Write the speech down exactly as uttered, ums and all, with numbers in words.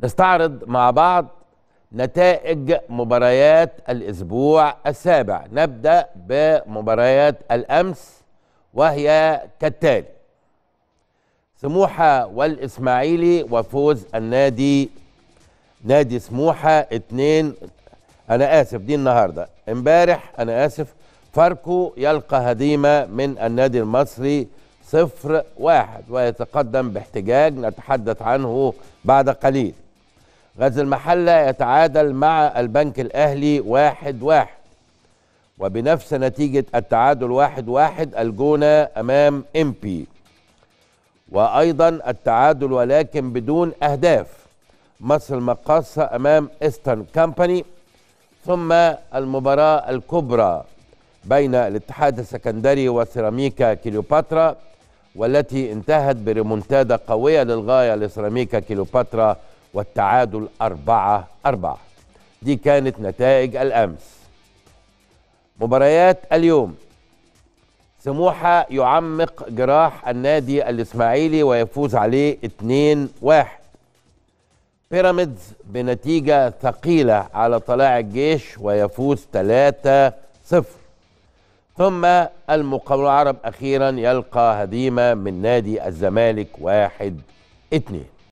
نستعرض مع بعض نتائج مباريات الأسبوع السابع. نبدأ بمباريات الأمس وهي كالتالي: سموحة والإسماعيلي وفوز النادي نادي سموحة اتنين. أنا آسف، دي النهاردة. امبارح أنا آسف، فاركو يلقى هزيمة من النادي المصري صفر واحد ويتقدم باحتجاج نتحدث عنه بعد قليل. غزل المحلة يتعادل مع البنك الأهلي واحد واحد، وبنفس نتيجة التعادل واحد واحد الجونة أمام إمبي، وأيضا التعادل ولكن بدون أهداف مصر المقاصة أمام إيسترن كامباني. ثم المباراة الكبرى بين الاتحاد السكندري وسيراميكا كليوباترا، والتي انتهت بريمونتادا قوية للغاية لسيراميكا كليوباترا والتعادل أربعة أربعة. دي كانت نتائج الأمس. مباريات اليوم: سموحة يعمق جراح النادي الإسماعيلي ويفوز عليه اتنين واحد. بيراميدز بنتيجة ثقيلة على طلائع الجيش ويفوز ثلاثة صفر. ثم المقاولون العرب أخيرا يلقى هزيمة من نادي الزمالك واحد اتنين.